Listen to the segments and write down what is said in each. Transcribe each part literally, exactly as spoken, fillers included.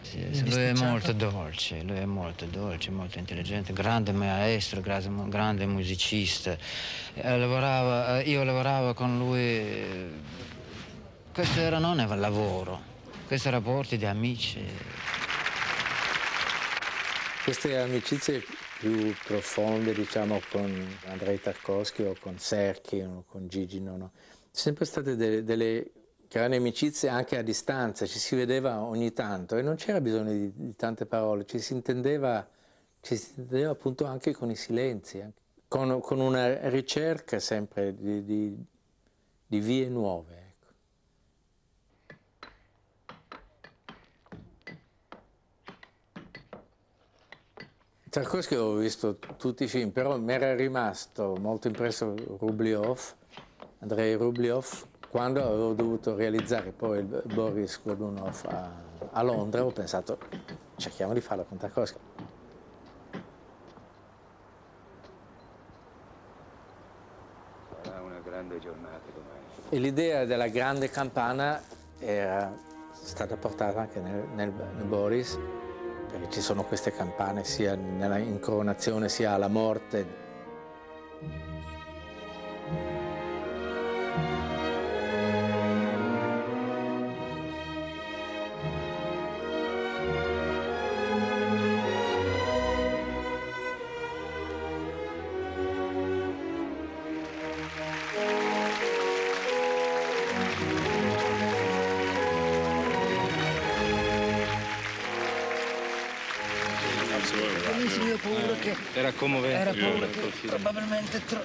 Sì, sì, lui è molto dolce, lui è molto dolce, molto intelligente, grande maestro, grande, grande musicista. Eh, lavorava, io lavoravo con lui, eh, questo era non era lavoro, questi rapporti di amici. Queste amicizie più profonde, diciamo, con Andrei Tarkovsky o con Serchi o con Gigi Nono, sempre state delle, delle grandi amicizie anche a distanza, ci si vedeva ogni tanto e non c'era bisogno di, di tante parole, ci si intendeva, ci si intendeva appunto anche con i silenzi, anche, con, con una ricerca sempre di, di, di vie nuove. Tarkovsky ho visto tutti i film, però mi era rimasto molto impresso Rubliov, Andrei Rubliov, quando avevo dovuto realizzare poi il Boris Godunov a, a Londra, ho pensato cerchiamo di farlo con Tarkovsky. Sarà una grande giornata domani. E l'idea della grande campana era stata portata anche nel, nel, nel Boris, perché ci sono queste campane sia nella incoronazione sia alla morte. Benissimo, io ho paura che... Era commovente. Era paura che probabilmente tro...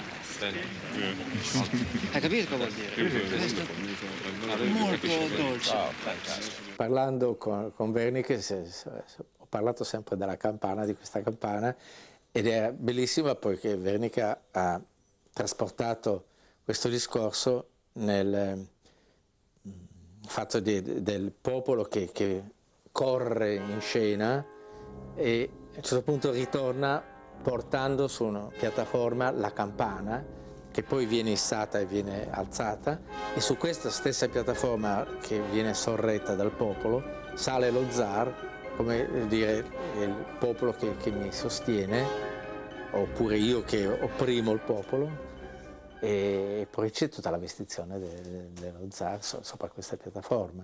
Hai capito cosa vuol dire? Questo molto dolce. Parlando con, con Wernicke ho parlato sempre della campana, di questa campana, ed è bellissima poiché Wernicke ha, ha trasportato questo discorso nel fatto di, del popolo che, che corre in scena e a un certo punto ritorna portando su una piattaforma la campana che poi viene issata e viene alzata, e su questa stessa piattaforma che viene sorretta dal popolo sale lo zar, come dire il popolo che, che mi sostiene, oppure io che opprimo il popolo, e poi c'è tutta la vestizione de, de, dello zar so, sopra questa piattaforma.